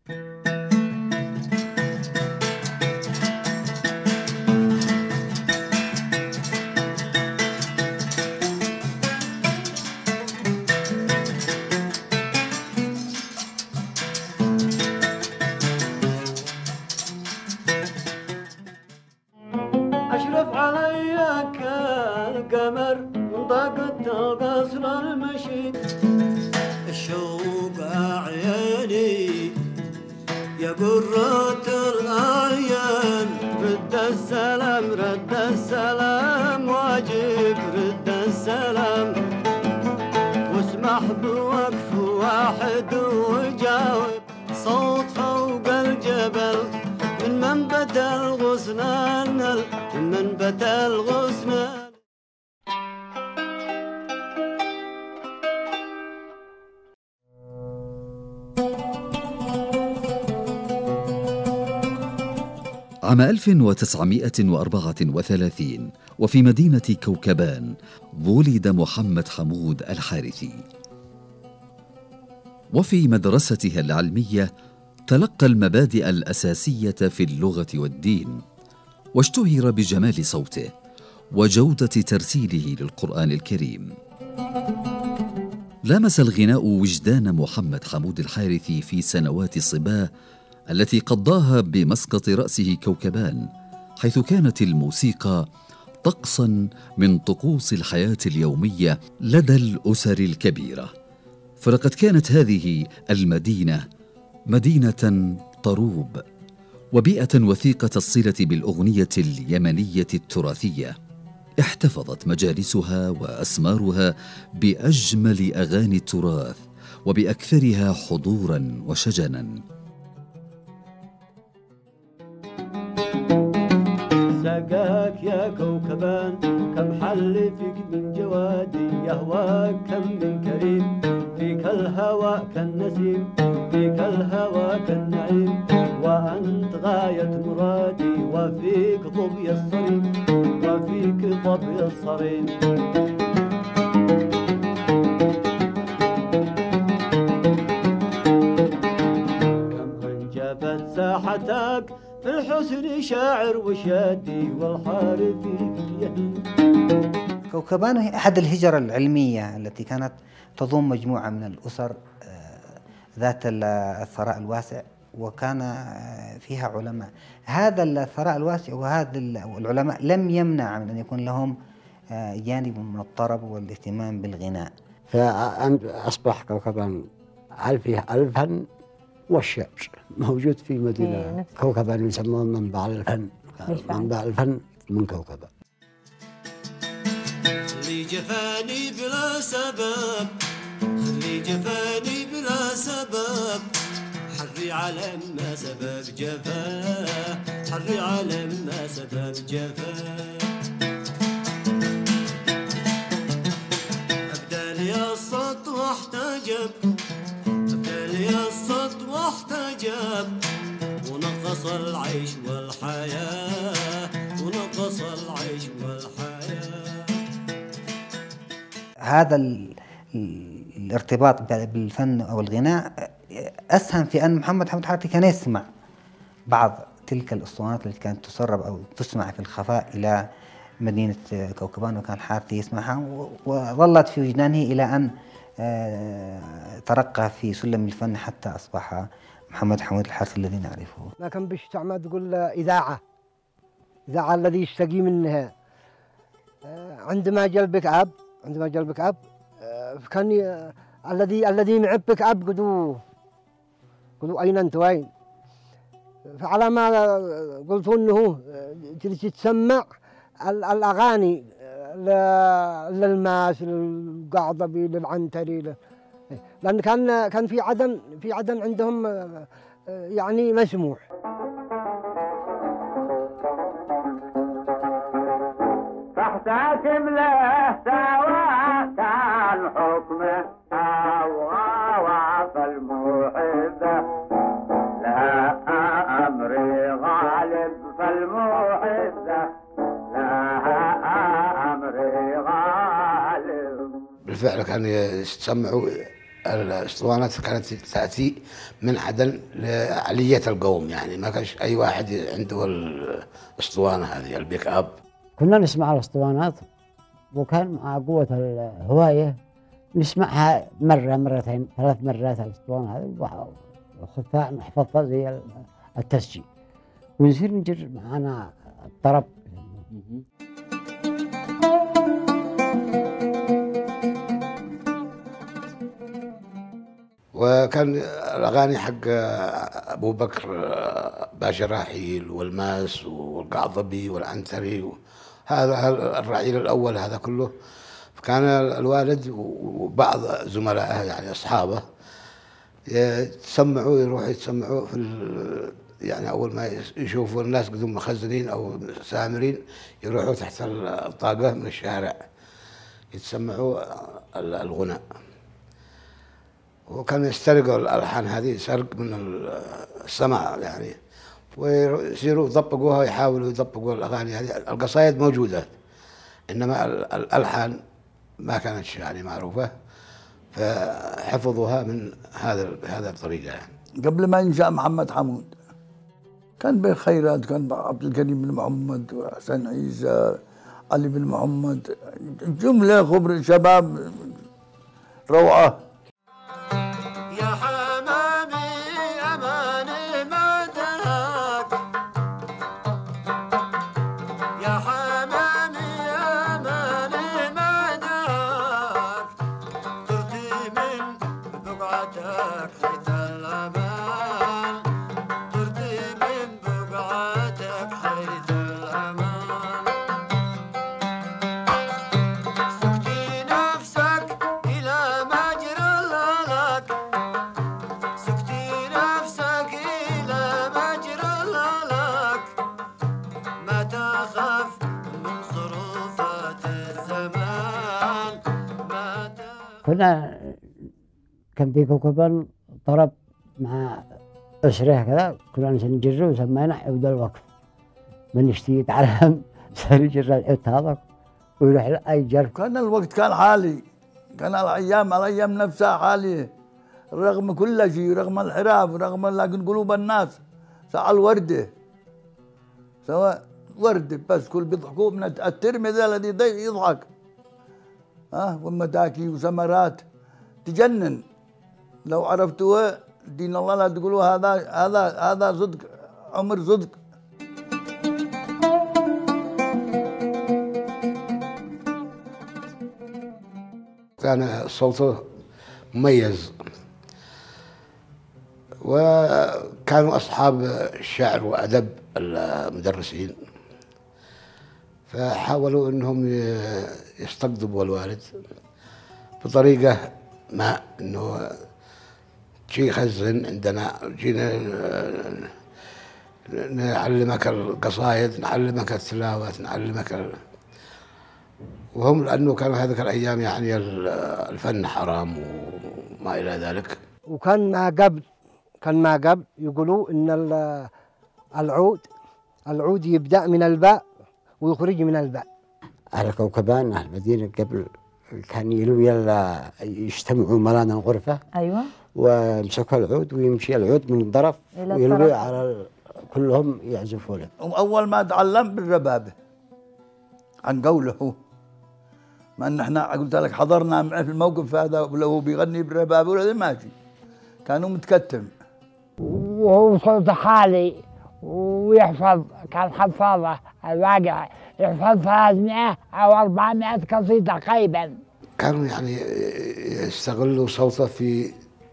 أشرف عليك القمر من ضاقة القصر المشي الشوق عيني يا قرة الأعين رد السلام واجب رد السلام واسمح بوقف واحد وجاوب صوت فوق الجبل من منبت الغصنان من منبت الغصنان. عام 1934 وفي مدينة كوكبان ولد محمد حمود الحارثي. وفي مدرستها العلمية تلقى المبادئ الأساسية في اللغة والدين، واشتهر بجمال صوته وجودة ترتيله للقرآن الكريم. لامس الغناء وجدان محمد حمود الحارثي في سنوات صباه التي قضاها بمسقط رأسه كوكبان، حيث كانت الموسيقى طقساً من طقوس الحياة اليومية لدى الأسر الكبيرة. فلقد كانت هذه المدينة مدينة طروب وبيئة وثيقة الصلة بالأغنية اليمنية التراثية. احتفظت مجالسها وأسمارها بأجمل أغاني التراث وبأكثرها حضوراً وشجناً. سقاك يا كوكبان كم حل فيك من جوادي يهواك كم من كريم فيك الهوى كالنسيم فيك الهوى كالنعيم وأنت غاية مرادي وفيك ظبي الصريم وفيك ظبي الصريم. كم انجبت ساحتك في الحسن شاعر وشادي والحارث في يدي. كوكبان هي أحد الهجر العلمية التي كانت تضم مجموعة من الأسر ذات الثراء الواسع، وكان فيها علماء. هذا الثراء الواسع وهذا العلماء لم يمنع من أن يكون لهم جانب من الطرب والاهتمام بالغناء. فأصبح كوكبان فيه الفن والشعر موجود في مدينة كوكبان، يسمون منبع الفن. منبع الفن من كوكبان. خلي جفاني بلا سبب خلي جفاني بلا سبب حري على ما سبب جفاه حري على ما سبب جفاه. أبدأ لي الصوت واحتجب أبدأ لي الصوت واحتجب ونقص العيش والحياة ونقص العيش والحياة. هذا الارتباط بالفن أو الغناء أسهم في أن محمد حمود الحارثي كان يسمع بعض تلك الأسطوانات التي كانت تسرب أو تسمع في الخفاء إلى مدينة كوكبان، وكان الحارثي يسمعها وظلت في وجدانه إلى أن ترقى في سلم الفن حتى أصبح محمد حمود الحارثي الذي نعرفه. ما كان بيستعمل تقول إذاعة الذي يستقي منها. عندما جاء البيك أب كان الذي معه بيك أب قالوا أين أنت وين؟ فعلى ما قلت أنه جلس تسمع الأغاني للماس للقعضبي للعنتري، لأن كان في عدن عندهم يعني مسموح. فاحتكم له سواء كان حكمه أو فالموعظة لا أمري غالب فالموعظة لا أمري غالب. بالفعل كانوا يستمعوا الاسطوانات كانت تأتي من عدن لعلية القوم، يعني ما كانش أي واحد عنده الاسطوانة هذه البيك أب. كنا نسمع الاسطوانات، وكان مع قوة الهواية نسمعها مرة مرتين 3 مرات الاسطوانة هذه، وخفاء نحفظها زي التسجيل، ونصير نجر معنا الطرب. وكان الأغاني حق أبو بكر باشا راحيل والماس والقعضبي والعنتري، هذا الرعيل الأول هذا كله. كان الوالد وبعض زملائه يعني أصحابه يروحوا يتسمعوا في يعني أول ما يشوفوا الناس قدوم مخزنين أو سامرين يروحوا تحت الطاقة من الشارع يتسمعوا الغناء. وكانوا يسترقوا الألحان هذه سرق من السمع يعني، ويصيروا يطبقوها ويحاولوا يطبقوا الأغاني هذه. القصايد موجودة إنما الألحان ما كانت يعني معروفة، فحفظوها من هذا الطريقة يعني. قبل ما ينشأ محمد حمود كان بالخيرات، كان عبد الكريم بن محمد وحسن عيسى، علي بن محمد، جملة خبر شباب روعة. يا حمامي أماني مداك، يا حمامي أماني مداك، ترتي من بقعتك حيث الأمان، ترتي من بقعتك حيث الأمان. سكتي نفسك إلى مجرى الهلاك، سكتي نفسك إلى مجرى الهلاك، ما تخاف من صروفات الزمان، ما تخاف. كان في كوكبان طرب مع أسرة كذا، كنا نجره وسمينا عود الوقف. من يشتي يتعلم صار يجر العود هذا ويروح أي جرب. كان الوقت كان حالي، كان الأيام نفسها حالية، رغم كل شيء، رغم الحراف، رغم لكن قلوب الناس ساعة الوردة، سواء وردة بس كل بيضحكوا من الترمذي الذي يضحك، ومتاكي وسمرات تجنن لو عرفتوها. دين الله لا تقولوا هذا صدق، عمر صدق. كان صوته مميز، وكانوا أصحاب الشعر وأدب المدرسين، فحاولوا أنهم يستقطبوا الوالد بطريقة ما، أنه شي خزن عندنا، جينا نعلمك القصايد، نعلمك التلاوة، نعلمك وهم لأنه كانوا هذيك الأيام يعني الفن حرام وما إلى ذلك. وكان ما قبل يقولوا إن العود يبدأ من الباء ويخرج من الباء. أهل كوكبان أهل المدينة قبل كان يلا يجتمعوا ملانا الغرفة. أيوة. ويمسكوا العود ويمشي العود من الظرف ويلوي على كلهم يعزفوا له. أول ما تعلم بالربابة عن قوله هو، ما ان احنا قلت لك حضرنا معه في الموقف هذا، ولو بيغني بالربابة ولا ماشي، كانوا متكتم. وهو صوته حالي ويحفظ، كان حفاظة الواقع، يحفظ 300 أو 400 قصيدة قريبا. كانوا يعني يستغلوا صوته في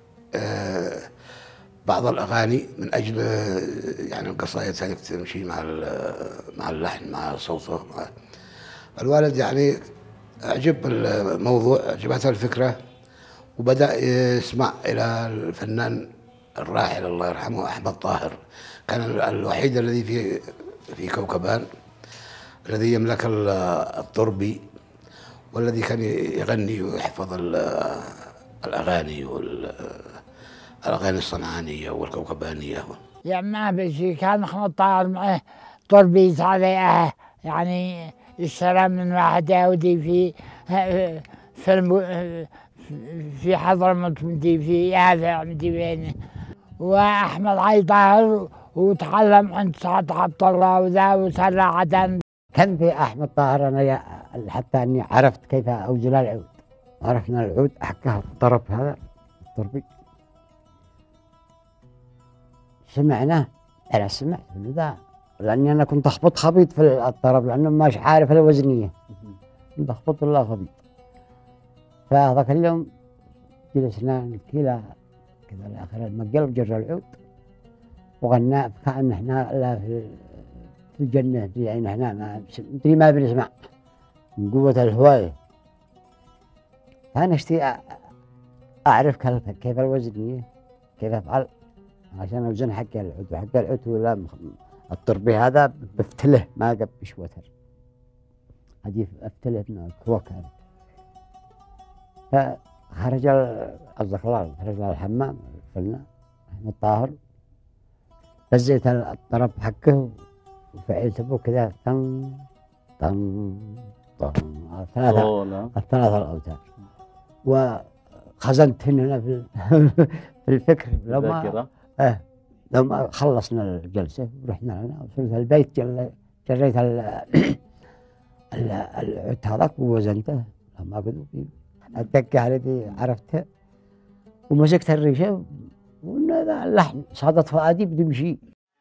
بعض الأغاني من أجل يعني القصائد هذه تمشي مع اللحن مع صوته. الوالد يعني أعجب الموضوع، أعجبته الفكرة، وبدأ يسمع إلى الفنان الراحل الله يرحمه أحمد طاهر. كان الوحيد الذي في كوكبان الذي يملك الطربي، والذي كان يغني ويحفظ الأغاني والأغاني الصنعانية والكوكبانية. يعني ما بشي، كان أحمد طاهر معه طربيز عليه، يعني اشترى من واحد يهودي في في حضرموت مدي في يافع مدي وين، وأحمد علي طاهر وتعلم عند سعد عبد الله وذا وسرى عدن. كان في أحمد طاهر أنا حتى أني عرفت كيف أوزن العود. عرفنا العود أحكها الطرف هذا الطربي سمعناه. أنا سمعت إنه ذا، لأني أنا كنت أخبط خبيط في الطرب لأنه ماش عارف الوزنية، كنت أخبط الله خبيط. فهذاك اليوم جلسنا نبكي له كذا لآخر المقل وجر العود وغنى كأن احنا لا في الجنة، يعني احنا ما بنسمع من قوة الهواية. فأنا اشتي أعرف كيف الوزنية، كيف أفعل عشان أوزن حق العود. وحق العود ولا الطربي هذا بفتله ما قبش وتر، هذه أفتله من الكوكب. فخرج قصدك الله خرج الحمام قلنا أحمد طاهر، لزيت الطرب حقه وفعلت به كذا طن طن طن الثلاثة الأوتار، وخزنت هنا في الفكر. لو ما خلصنا الجلسة ورحنا لنا وصلت البيت جريت العود هذاك ووزنته لما قلت الدقة هذه عرفتها ومسكت الريشة وإن اللحن صادت فؤادي بده يمشي.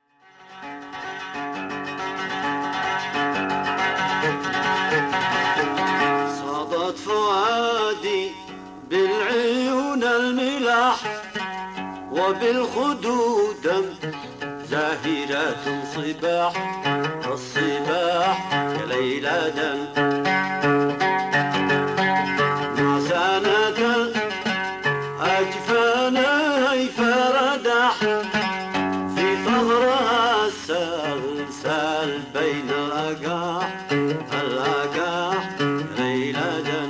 صادت فؤادي بالعيون الملاح وبالخدود زاهرة صباح الصباح يا ليلى نعسانة أجفانها فردح في ثغرها السلسال بين الأقاح ليلى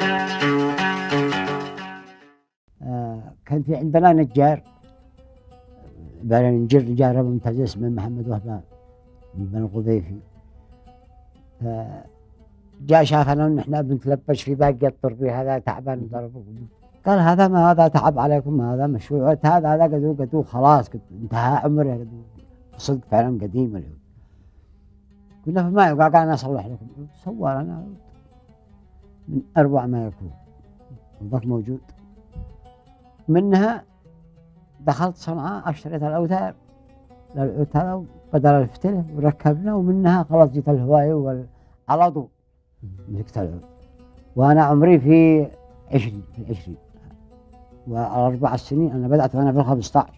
كان في عندنا نجار نجار ممتاز اسمه محمد وهبان من بن القذيفي. جاء شافنا ان احنا بنتلبش في باقي الطربي هذا تعبان ضربه، قال هذا ما هذا تعب عليكم، هذا مشروع هذا قدو خلاص انتهى عمره صدق فعلا قديم العود. قلنا فما يبقى قاعد اصلح لكم. سوى لنا من اروع ما يكون وذاك موجود. منها دخلت صنعاء اشتريت الاوتار للعود هذا بدل الفتله وركبنا، ومنها خلاص جيت الهوايه على طول مسكت العود وانا عمري في 20 و4 سنين. انا بدات وانا في 15.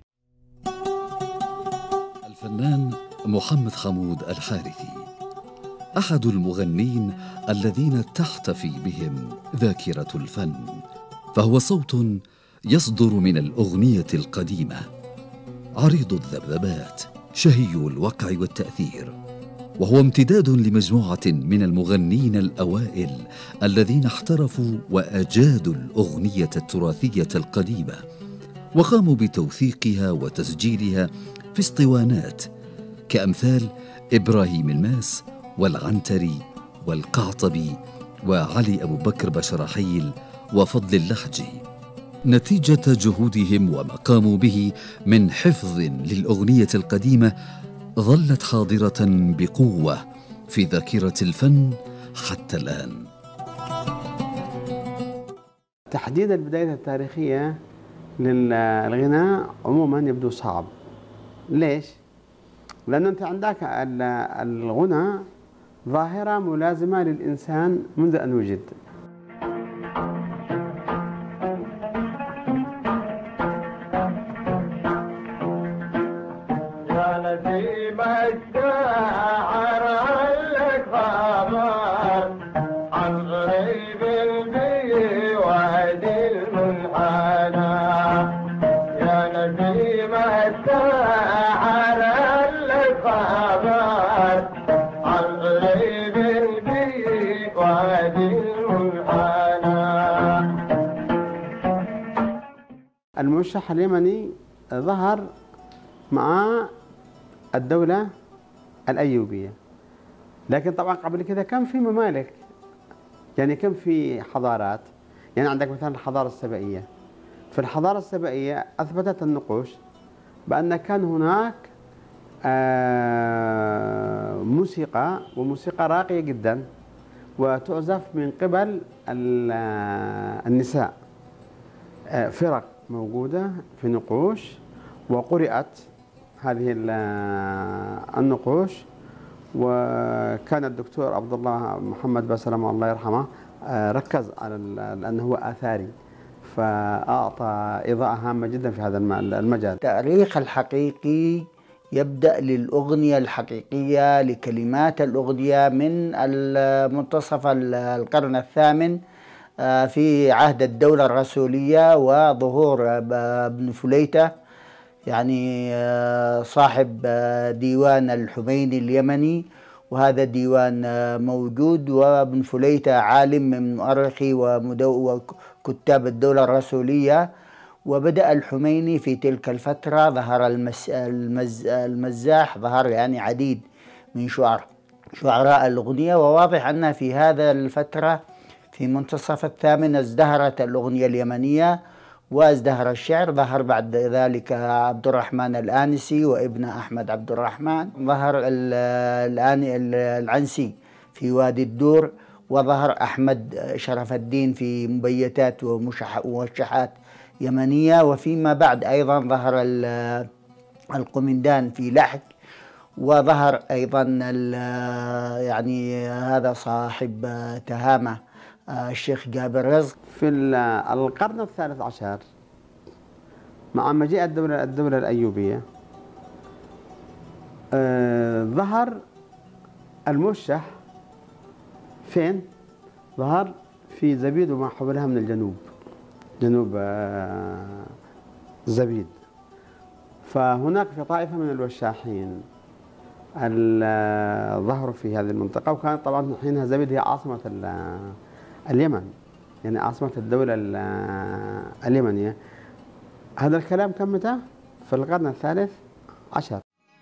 الفنان محمد حمود الحارثي احد المغنين الذين تحتفي بهم ذاكره الفن، فهو صوت يصدر من الأغنية القديمة، عريض الذبذبات، شهي الوقع والتأثير، وهو امتداد لمجموعة من المغنين الأوائل الذين احترفوا وأجادوا الأغنية التراثية القديمة وقاموا بتوثيقها وتسجيلها في اسطوانات كأمثال إبراهيم الماس والعنتري والقعطبي وعلي أبو بكر بشرحيل وفضل اللحجي، نتيجة جهودهم وما قاموا به من حفظ للأغنية القديمة ظلت حاضرة بقوة في ذاكرة الفن حتى الآن. تحديد البداية التاريخية للغناء عموما يبدو صعب. ليش؟ لأنه أنت عندك الغناء ظاهرة ملازمة للإنسان منذ أن وجد. المرشح اليمني ظهر مع الدولة الأيوبية، لكن طبعا قبل كذا كان في ممالك، يعني كان في حضارات، يعني عندك مثلا الحضارة السبائية. في الحضارة السبائية أثبتت النقوش بأن كان هناك موسيقى، وموسيقى راقية جدا، وتعزف من قبل النساء. فرق موجودة في نقوش، وقرأت هذه النقوش. وكان الدكتور عبد الله محمد بسلام الله يرحمه ركز على أنه هو آثاري، فأعطى إضاءة هامة جدا في هذا المجال. التاريخ الحقيقي يبدأ للأغنية الحقيقية، لكلمات الأغنية من منتصف القرن الثامن في عهد الدولة الرسولية وظهور ابن فليتة، يعني صاحب ديوان الحميني اليمني، وهذا الديوان موجود. وابن فليتة عالم من مؤرخي وكتاب الدولة الرسولية. وبدأ الحميني في تلك الفترة، ظهر المزاح، ظهر يعني عديد من شعراء الأغنية. وواضح أن في هذا الفترة في منتصف الثامن ازدهرت الأغنية اليمنية وازدهر الشعر. ظهر بعد ذلك عبد الرحمن الآنسي وابن أحمد عبد الرحمن، ظهر العنسي في وادي الدور، وظهر أحمد شرف الدين في مبيتات وموشحات يمنية. وفيما بعد أيضا ظهر القمندان في لحج، وظهر أيضا يعني هذا صاحب تهامة الشيخ جابر رزق. في القرن الثالث عشر مع مجيء الدولة الأيوبية ظهر الموشح. فين؟ ظهر في زبيد وما حولها من الجنوب، جنوب زبيد. فهناك في طائفة من الوشاحين ظهروا في هذه المنطقة، وكانت طبعا حينها زبيد هي عاصمة اليمن، يعني عاصمة الدولة اليمنية. هذا الكلام كان متى؟ في القرن الثالث عشر.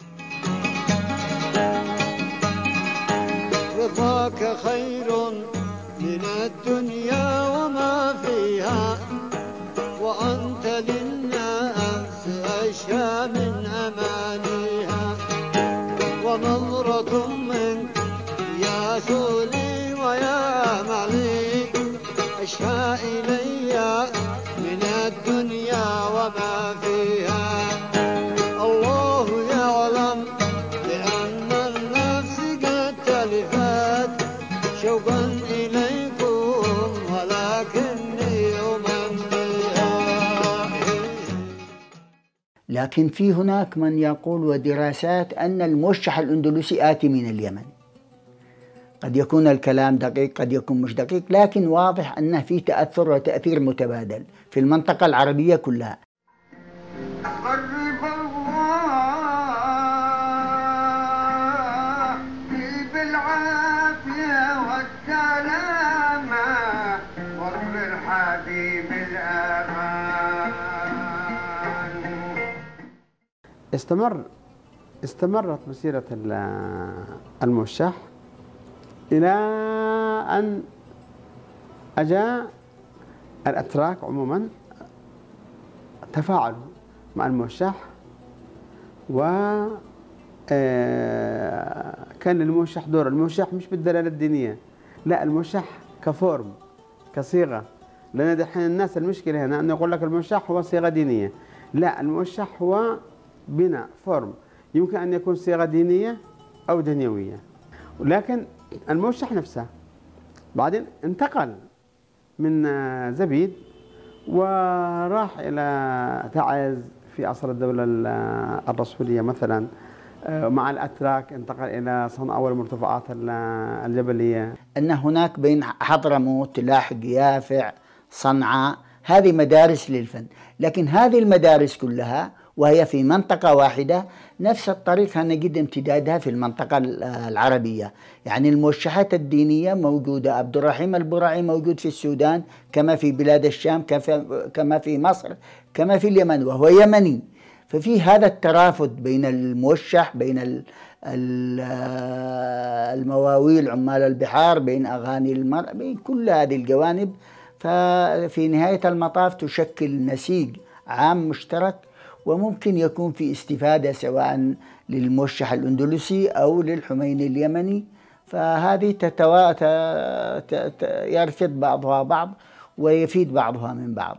رضاك خير من الدنيا وما فيها، وأنت للناس أشياء من أمانيها، ونظرة منك يا سولي ويا معلي أشياء إلي من الدنيا وما فيها. الله يعلم بأن النفس قد تلفت شوقا إليكم ولكني أمنيها. لكن في هناك من يقول ودراسات أن الموشح الأندلسي آتي من اليمن. قد يكون الكلام دقيق، قد يكون مش دقيق، لكن واضح أن في تأثر وتأثير متبادل في المنطقة العربية كلها. قرب الله بالعافية والسلامة واغفر حبيب الأمان. استمرت مسيرة الموشح إلى أن أجاء الأتراك عموما، تفاعلوا مع الموشح، وكان للموشح دور. الموشح مش بالدلالة الدينية، لا، الموشح كفورم، كصيغة. لأن دحين الناس المشكلة هنا أنه يقول لك الموشح هو صيغة دينية. لا، الموشح هو بناء، فورم، يمكن أن يكون صيغة دينية أو دنيوية. ولكن الموشح نفسه بعدين انتقل من زبيد وراح إلى تعز في عصر الدولة الرسولية مثلا. مع الأتراك انتقل إلى صنعاء والمرتفعات الجبلية. أن هناك بين حضرموت، لاحق، يافع، صنعاء، هذه مدارس للفن. لكن هذه المدارس كلها وهي في منطقة واحدة، نفس الطريقة نجد امتدادها في المنطقة العربية. يعني الموشحات الدينية موجودة، عبد الرحيم البرعي موجود في السودان كما في بلاد الشام، كما في مصر، كما في اليمن، وهو يمني. ففي هذا الترافد بين الموشح، بين المواويل، عمال البحار، بين أغاني المرء، بين كل هذه الجوانب ففي نهاية المطاف تشكل نسيج عام مشترك، وممكن يكون في استفادة سواء للموشح الأندلسي أو للحميني اليمني، فهذه يرفض بعضها بعض ويفيد بعضها من بعض.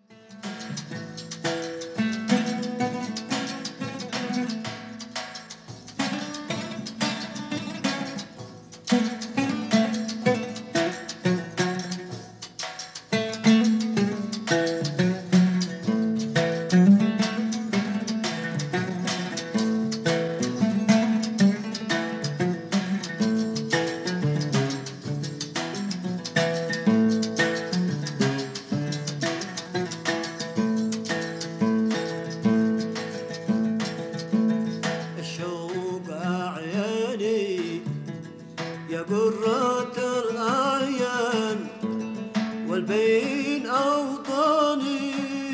والبين أوطاني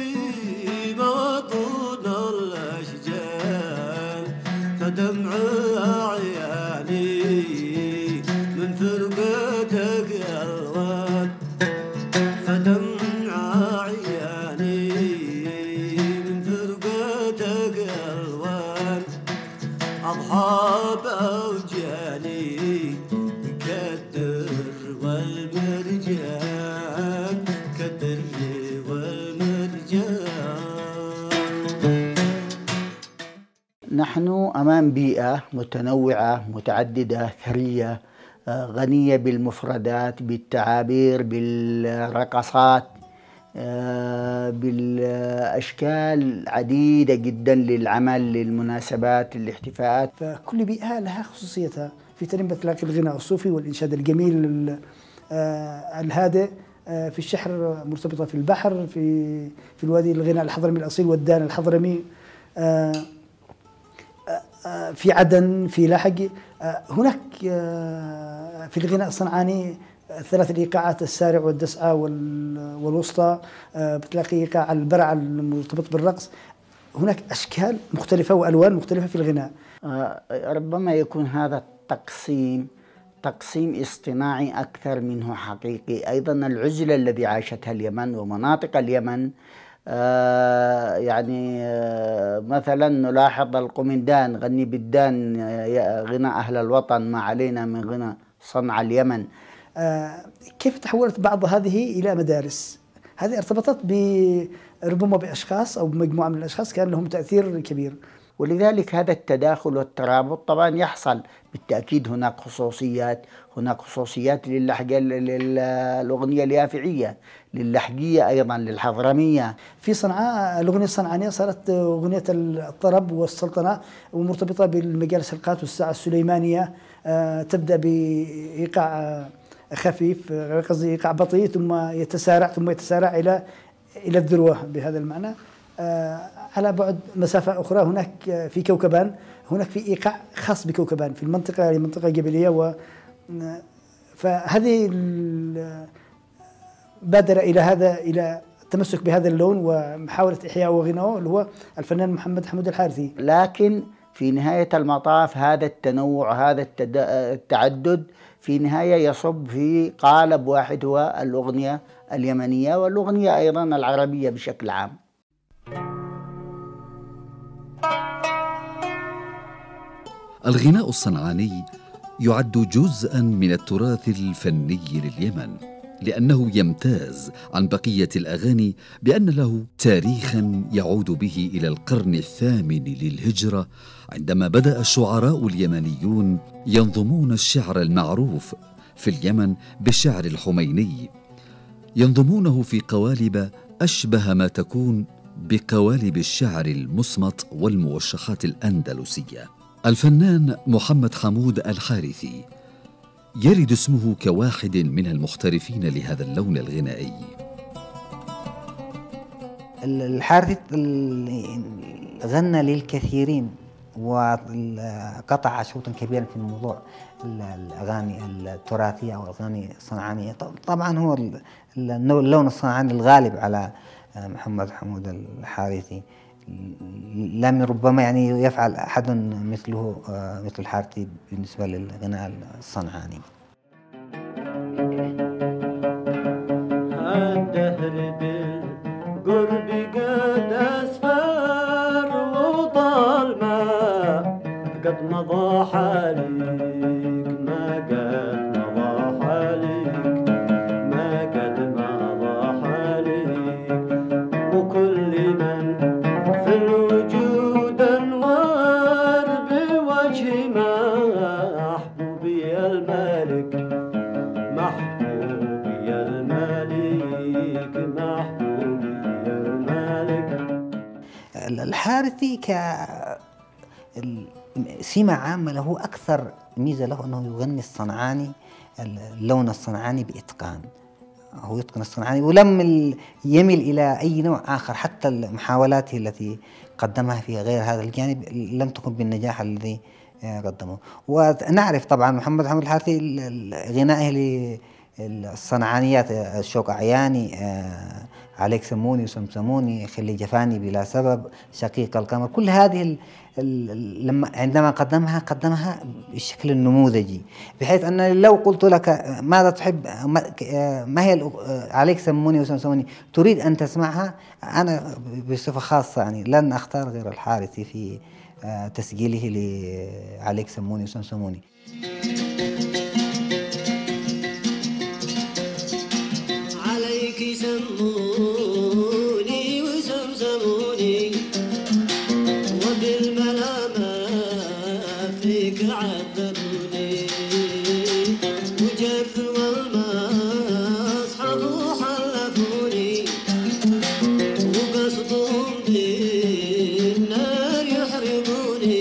مواطن الأشجار، فدمع أعياني من فرقتك ألوان، فدمع أعياني من فرقتك ألوان، أضحى بأوجاني كالدر والمرجان، كالدر والمرجان. نحن أمام بيئة متنوعة متعددة ثرية غنية بالمفردات، بالتعابير، بالرقصات، بالأشكال عديدة جدا للعمل، للمناسبات، للاحتفاءات. فكل بيئة لها خصوصيتها. في ترنبة تلاقي الغناء الصوفي والإنشاد الجميل الهادئ، في الشحر مرتبطة في البحر، في الوادي الغناء الحضرمي الأصيل والدان الحضرمي، في عدن، في لحق. هناك في الغناء الصنعاني ثلاث الإيقاعات: السارع والدسعة والوسطى، بتلاقي إيقاع البرع المرتبط بالرقص. هناك أشكال مختلفة وألوان مختلفة في الغناء. ربما يكون هذا تقسيم اصطناعي أكثر منه حقيقي. أيضا العزلة الذي عاشتها اليمن ومناطق اليمن، يعني مثلا نلاحظ القومندان غني بالدان غنى أهل الوطن، ما علينا من غنى صنع اليمن. كيف تحولت بعض هذه إلى مدارس؟ هذه ارتبطت ربما بأشخاص أو بمجموعة من الأشخاص كان لهم تأثير كبير، ولذلك هذا التداخل والترابط طبعا يحصل. بالتأكيد هناك خصوصيات للأغنية اليافعية، للحجية، أيضا للحضرمية. في صنعاء الأغنية الصنعانية صارت أغنية الطرب والسلطنة، ومرتبطة بالمجالس القات والساعة السليمانية. تبدأ بإيقاع خفيف، قصدي إيقاع بطيء، ثم يتسارع إلى الذروة بهذا المعنى. على بعد مسافة أخرى هناك في كوكبان، هناك في إيقاع خاص بكوكبان في منطقة جبلية، فهذه بادر إلى التمسك بهذا اللون ومحاولة إحياء وغناءه، اللي هو الفنان محمد حمود الحارثي. لكن في نهاية المطاف هذا التنوع، هذا التعدد، في نهاية يصب في قالب واحد، هو الأغنية اليمنية والأغنية أيضا العربية بشكل عام. الغناء الصنعاني يعد جزءاً من التراث الفني لليمن، لأنه يمتاز عن بقية الأغاني بأن له تاريخاً يعود به إلى القرن الثامن للهجرة، عندما بدأ الشعراء اليمنيون ينظمون الشعر المعروف في اليمن بالشعر الحميني، ينظمونه في قوالب أشبه ما تكون بقوالب الشعر المصمت والموشحات الأندلسية. الفنان محمد حمود الحارثي يرد اسمه كواحد من المحترفين لهذا اللون الغنائي. الحارثي غنى للكثيرين وقطع شوطا كبيرا في موضوع الأغاني التراثية أو الأغاني الصنعانية. طبعا هو اللون الصنعاني الغالب على محمد حمود الحارثي، لم ربما يعني يفعل أحد مثل الحارثي بالنسبة للغناء الصنعاني. قد مضى حاليك ما قد مضى حاليك ما قد مضى حاليك وكل من في الوجود انوار بوجه محبوبي الملك محبوبي الملك محبوبي الملك. الحارثي سمة عامة له أكثر ميزة له أنه يغني الصنعاني اللون الصنعاني بإتقان. هو يتقن الصنعاني ولم يميل إلى أي نوع آخر، حتى محاولاته التي قدمها في غير هذا الجانب لم تكن بالنجاح الذي قدمه. ونعرف طبعا محمد حمود الحارثي غنائه للصنعانيات، الشوق أعياني، عليك سموني وسمسموني، خلي جفاني بلا سبب، شقيق القمر، كل هذه عندما قدمها بالشكل النموذجي، بحيث أن لو قلت لك ماذا تحب، ما هي عليك سموني وسمسموني تريد أن تسمعها، أنا بصفة خاصة يعني لن أختار غير الحارثي في تسجيله لعليك سموني وسمسموني. عليك سموني وسمسموني وبالملامة فيك عذبوني وجروا المصحف وحلفوني وقصدهم بالنار يحرقوني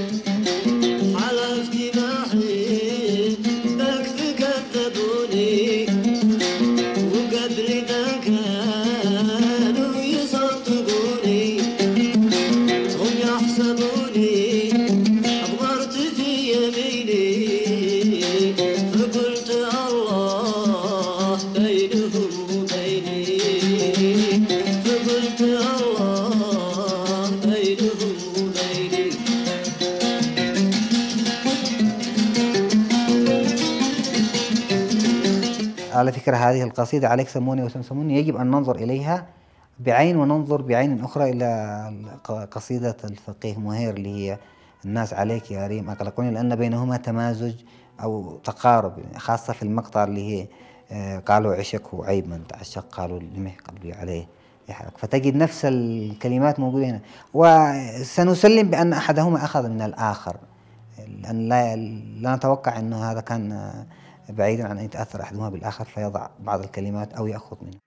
حلفت ما حبك فكذبوني وقبل ذا كانوا يصدقوني هم يحسبوني أغمرت في يميني فقلت الله بينهم وبيني فقلت الله بينهم وبيني. على فكرة هذه القصيدة عليك سموني وسمسموني يجب أن ننظر إليها بعين وننظر بعين أخرى إلى قصيدة الفقيه مهير اللي هي الناس عليك يا ريم أقلقوني، لأن بينهما تمازج أو تقارب، خاصة في المقطع اللي هي قالوا عشق وعيب من تعشق قالوا لمح قلبي عليه يحرق، فتجد نفس الكلمات موجودة هنا. وسنسلم بأن أحدهما أخذ من الآخر، لأن لا نتوقع أنه هذا كان بعيدا عن أن يتأثر أحدهما بالآخر فيضع بعض الكلمات أو يأخذ منها.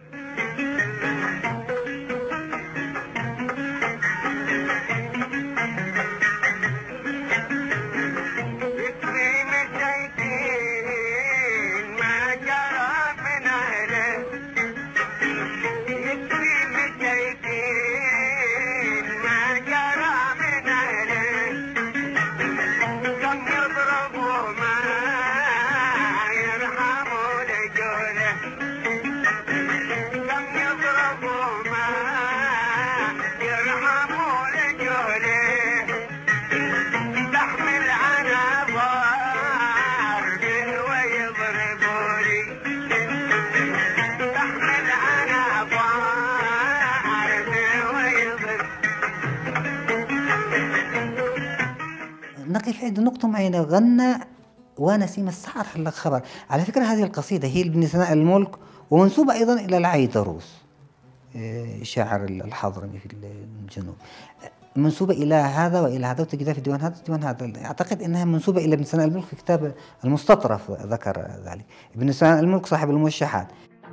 نقف عند نقطة معينة، غنى ونسيم السحر حلق خبر. على فكرة هذه القصيدة هي لابن سناء الملك ومنسوبة أيضا إلى العيدروس شاعر الحضرمي في الجنوب، منسوبة إلى هذا وإلى هذا، وتجدها في ديوان هذا وديوان هذا. أعتقد أنها منسوبة إلى ابن سناء الملك في كتاب المستطرف ذكر ذلك. ابن سناء الملك صاحب الموشحات.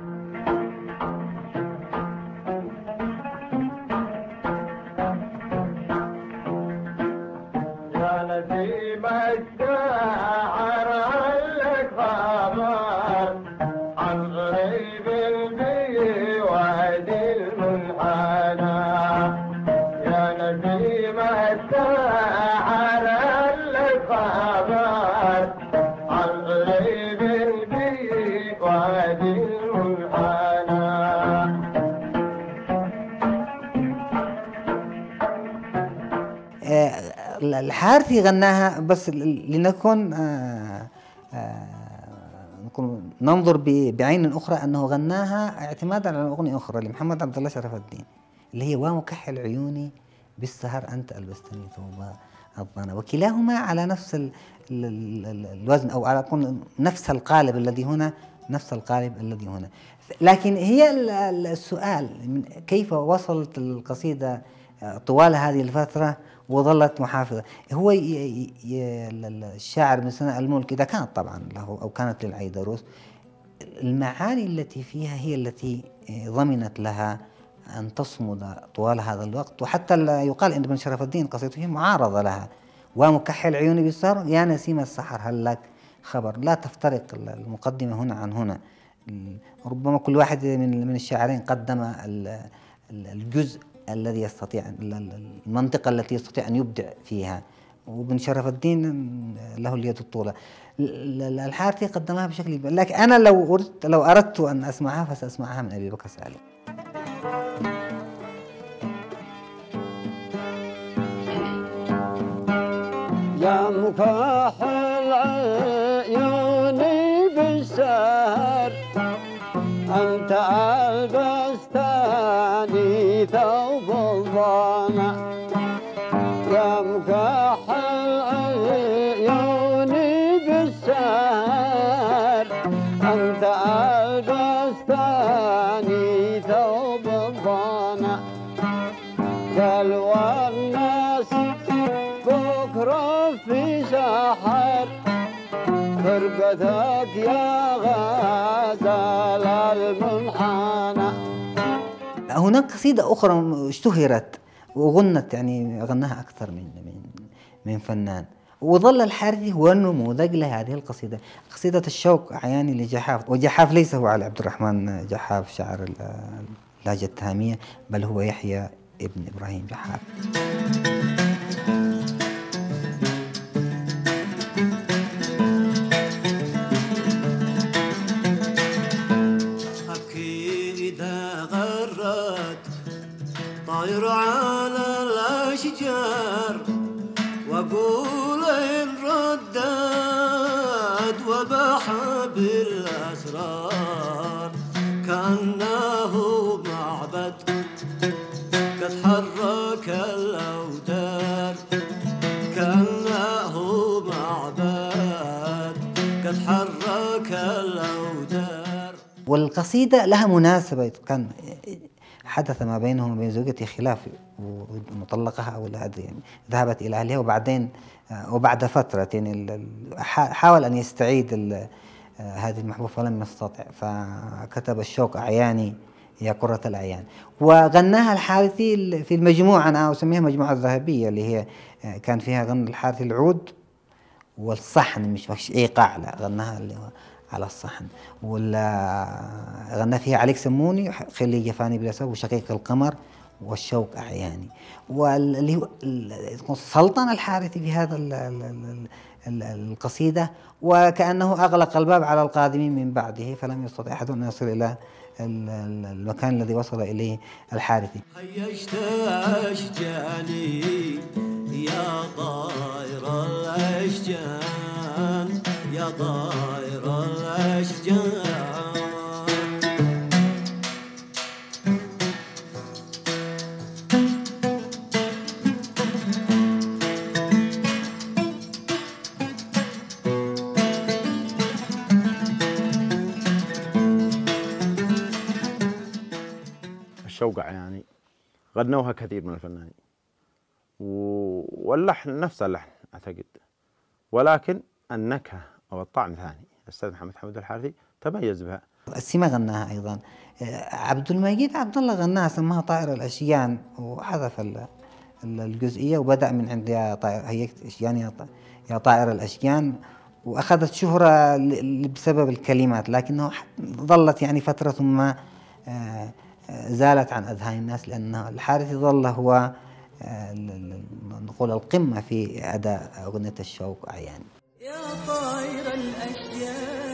الحارثي غناها بس لنكون ننظر بعين أخرى أنه غناها اعتمادا على أغنية أخرى لمحمد عبد الله شرف الدين اللي هي ومكحل عيوني بالسهر أنت ألبستني ثوب الضنا، وكلاهما على نفس الوزن، أو على نفس القالب الذي هنا، نفس القالب الذي هنا. لكن هي السؤال كيف وصلت القصيدة طوال هذه الفترة وظلت محافظة؟ هو الشاعر من سنة الملك إذا كانت طبعا له أو كانت للعيدروس، المعاني التي فيها هي التي ضمنت لها أن تصمد طوال هذا الوقت. وحتى يقال إن ابن شرف الدين قصيدته معارضة لها: ومكحل عيوني بالسهر يا نسيم السحر هل لك خبر. لا تفترق المقدمة هنا عن هنا، ربما كل واحد من الشاعرين قدم الجزء الذي يستطيع، المنطقة التي يستطيع أن يبدع فيها، وابن شرف الدين له اليد الطولى. الحارثي قدمها بشكل كبير، لكن أنا لو أردت أن أسمعها فسأسمعها من أبي بكر سالم. يا مكحل عيوني بالسهر أنت ألبستني ثوب الضنا، يا مكحل عيوني بالسهر أنت ألبستني ثوب الضنا، قال والناس بكرة في سحر فرقتك يا غزال المنحنى. هناك قصيدة أخرى اشتهرت وغنت، يعني غناها أكثر من فنان، وظل الحارثي هو النموذج لهذه القصيدة، قصيدة الشوق عياني لجحاف. وجحاف ليس هو علي عبد الرحمن جحاف شاعر اللهجة التهامية، بل هو يحيى ابن إبراهيم جحاف. طاير على الأشجار وأقول إن ردت وبحب الأسرار كأنه معبد قد حرك الأوتار، كأنه معبد قد حرك الأوتار. والقصيدة لها مناسبة، كان حدث ما بينه وبين زوجته خلاف ومطلقها أو يعني ذهبت إلى أهلها، وبعدين وبعد فترة يعني حاول أن يستعيد هذه المحبوبة فلم يستطع، فكتب الشوق أعياني يا قرة الأعيان، وغناها الحارثي في المجموعة، أنا أسميها مجموعة الذهبية، اللي هي كان فيها غنى الحارثي العود والصحن، مش إيقاع، لا غناها اللي هو على الصحن، ولا غنى فيها عليك سموني خلي جفاني بلا سبب وشقيق القمر والشوق أعياني. واللي هو سلطن الحارثي في هذا القصيدة، وكأنه أغلق الباب على القادمين من بعده، فلم يستطع أحد أن يصل إلى المكان الذي وصل إليه الحارثي. هيجت أشجاني يا طائر الأشجان يا طائر الأشجان. الشوق يعني غنوها كثير من الفنانين، واللحن نفس اللحن أعتقد، ولكن النكهة أو الطعم ثاني. الأستاذ محمد حمود الحارثي تميز بها. السيما غناها أيضا، عبد المجيد عبد الله غناها سماها طائر الأشيان، وحذف الجزئية وبدأ من عند يا طائر هيكت أشيان يا طائر الأشيان، وأخذت شهرة بسبب الكلمات، لكنه ظلت يعني فترة ثم زالت عن أذهان الناس، لأن الحارثي ظل هو نقول القمة في أداء أغنية الشوق أعياني. يا طائر الأشياء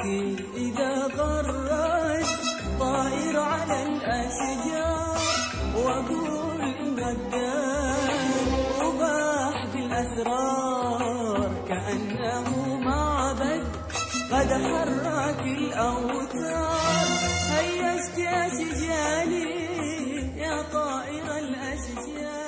حركي إذا غرد طائر على الأشجار وأقول مدار وباح بالأسرار كأنه معبد قد حرك الأوتار. هيجت يا سجالي يا طائر الأشجار.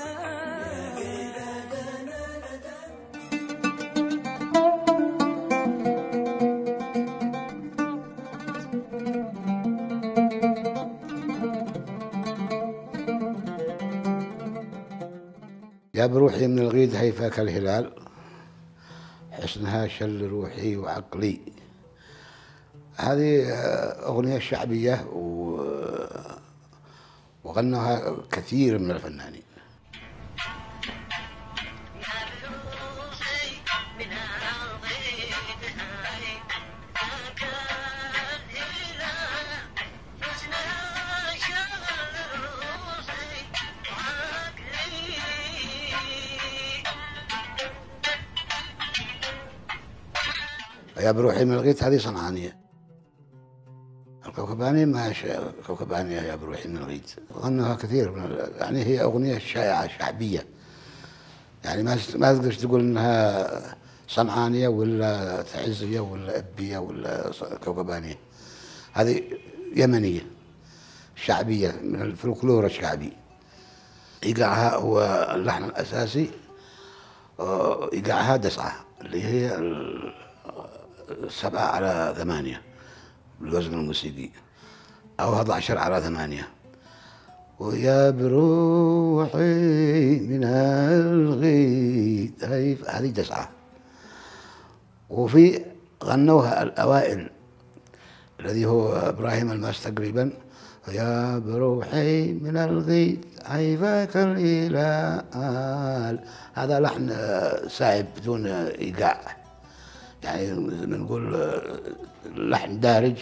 يا بروحي من الغيد هيفاك الهلال حسنها شل روحي وعقلي. هذه أغنية شعبية وغنوها كثير من الفنانين. يا بروحي من الغيث هذه صنعانية. الكوكباني ما كوكبانية يا بروحي من الغيث غنوها كثير يعني هي أغنية شائعة شعبية يعني ما تقدر تقول إنها صنعانية ولا تعزية ولا أبية ولا كوكبانية. هذه يمنية شعبية من الفلكلور الشعبي. إيقاعها هو اللحن الأساسي إيقاعها دسعة اللي هي 7/8 بالوزن الموسيقي أو 11/8. ويا بروحي من الغيث هذه 9. وفي غنوها الأوائل الذي هو إبراهيم الماس تقريبا. يا بروحي من الغيث عيفاك الهلال. هذا لحن سائب بدون إيقاع يعني نقول لحن دارج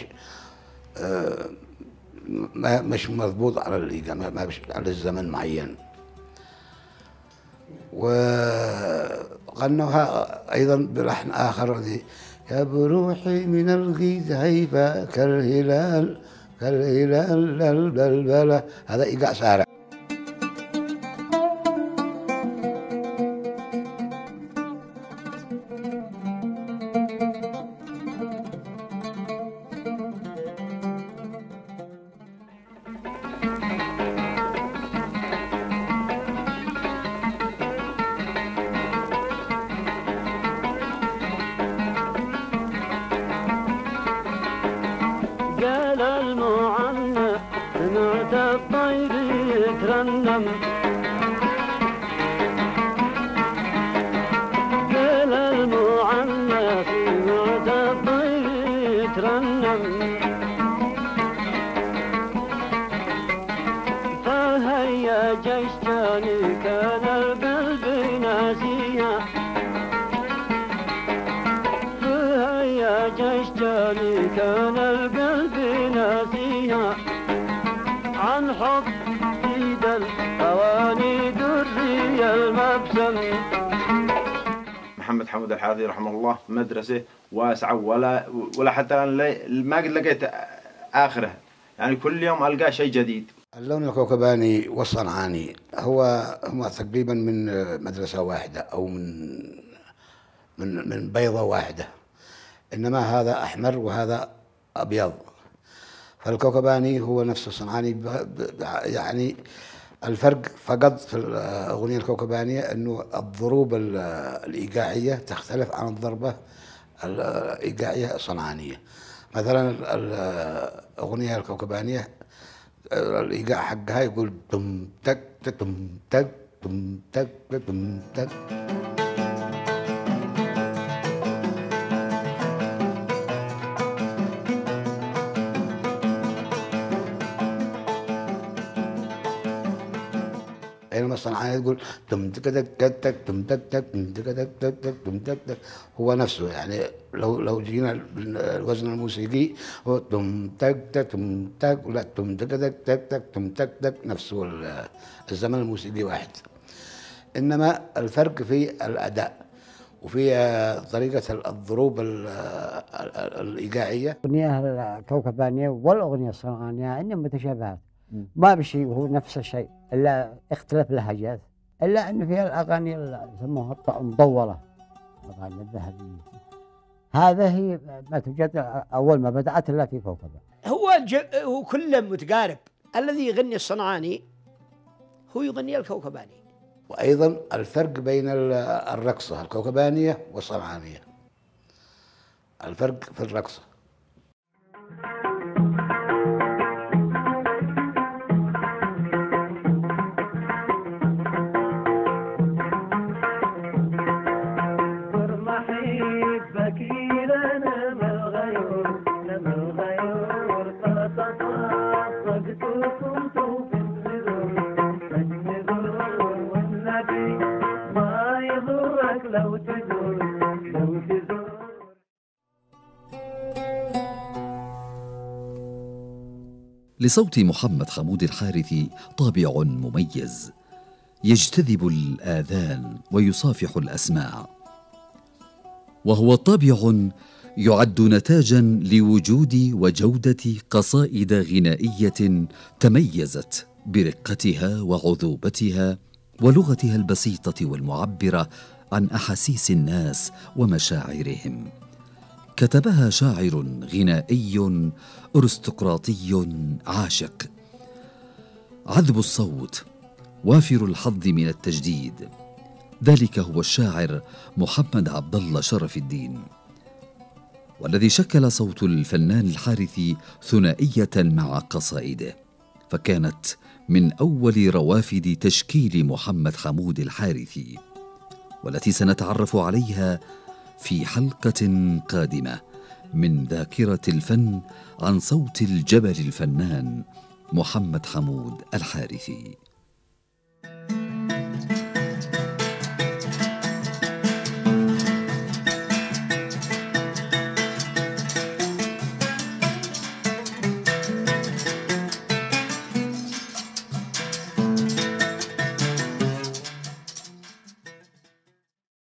مش مضبوط على الإيقاع ما على الزمن معين. وغنوها أيضا بلحن آخر يا بروحي من الغيث هيفا كالهلال كالهلال البلبلة. هذا إيقاع سارع. قال المعنى سمعت الطير يترنم. قال المعنى سمعت الطير يترنم. فهيا جشتاني كان القلب ناسيها. فهيا جشتاني كان القلب ناسيها. عن حب سيد الأواني دري المبسم. محمد حمود الحارثي رحمه الله مدرسة واسعة ولا حتى الآن ما قد لقيت آخره يعني كل يوم ألقى شيء جديد. اللون الكوكباني والصنعاني هما تقريبا من مدرسة واحدة أو من بيضة واحدة. إنما هذا أحمر وهذا أبيض. فالكوكباني هو نفس الصنعاني يعني الفرق فقط في الأغنية الكوكبانية أنه الضروب الإيقاعية تختلف عن الضربة الإيقاعية الصنعانية. مثلا الأغنية الكوكبانية الإيقاع حقها يقول تم تك تم تك تم تك تم تك. بينما الصنعانية تقول تم تك تك تك تم تك تك تم تك تك تك تك تم تك تك. هو نفسه يعني لو جينا الوزن الموسيقي هو تم تك تك تم تك ولا تم تك تك تك تك تم تك تك نفسه الزمن الموسيقي واحد. إنما الفرق في الأداء وفي طريقة الضروب الإيقاعية. الأغنية الكوكبانية والأغنية الصنعانية عندهم متشابهات، ما بشيء هو نفس الشيء إلا اختلاف اللهجات، إلا أن فيها الأغاني اللي يسموها المطولة، الأغاني الذهبية. هذا هي ما توجد أول ما بدأت إلا في كوكبة. هو كله متقارب، الذي يغني الصنعاني هو يغني الكوكباني. وأيضا الفرق بين الرقصة الكوكبانية والصنعانية، الفرق في الرقصة. لصوت محمد حمود الحارثي طابع مميز يجتذب الآذان ويصافح الأسماع، وهو طابع يعد نتاجا لوجود وجودة قصائد غنائية تميزت برقتها وعذوبتها ولغتها البسيطة والمعبرة عن أحاسيس الناس ومشاعرهم. كتبها شاعر غنائي أرستقراطي عاشق، عذب الصوت وافر الحظ من التجديد. ذلك هو الشاعر محمد عبد الله شرف الدين، والذي شكل صوت الفنان الحارثي ثنائية مع قصائده، فكانت من أول روافد تشكيل محمد حمود الحارثي، والتي سنتعرف عليها في حلقة قادمة من ذاكرة الفن عن صوت الجبل الفنان محمد حمود الحارثي.